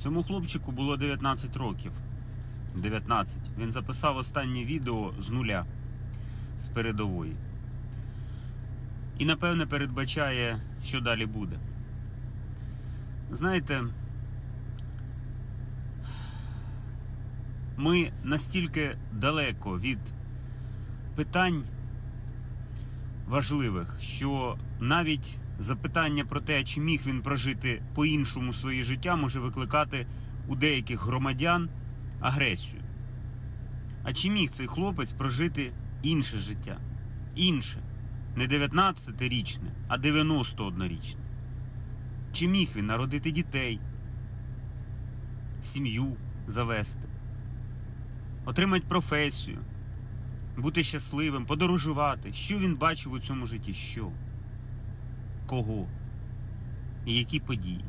Цьому хлопчику було 19 років. 19. Він записав останнє відео з нуля, з передової. І, напевне, передбачає, що далі буде. Знаєте, ми настільки далеко від питань важливих, що навіть запитання про те, чи міг він прожити по-іншому своє життя, може викликати у деяких громадян агресію. А чи міг цей хлопець прожити інше життя? Інше. Не 19-річне, а 91-річне. Чи міг він народити дітей, сім'ю завести, отримати професію, бути щасливим, подорожувати? Що він бачив у цьому житті? Що? Кого? І які події?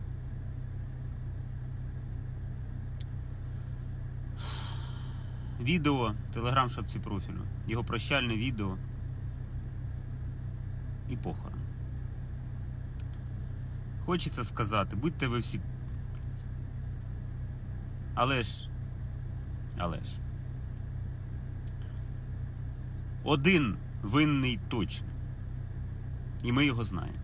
Відео, телеграм-шапці профілю, його прощальне відео і похорон. Хочеться сказати, будьте ви всі... Але ж... Один винний точно. І ми його знаємо.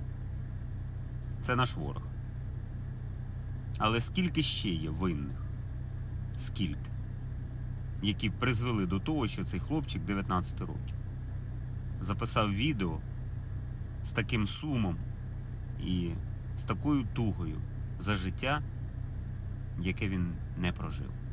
Це наш ворог. Але скільки ще є винних? Скільки? Які призвели до того, що цей хлопчик 19 років записав відео з таким сумом і з такою тугою за життя, яке він не прожив.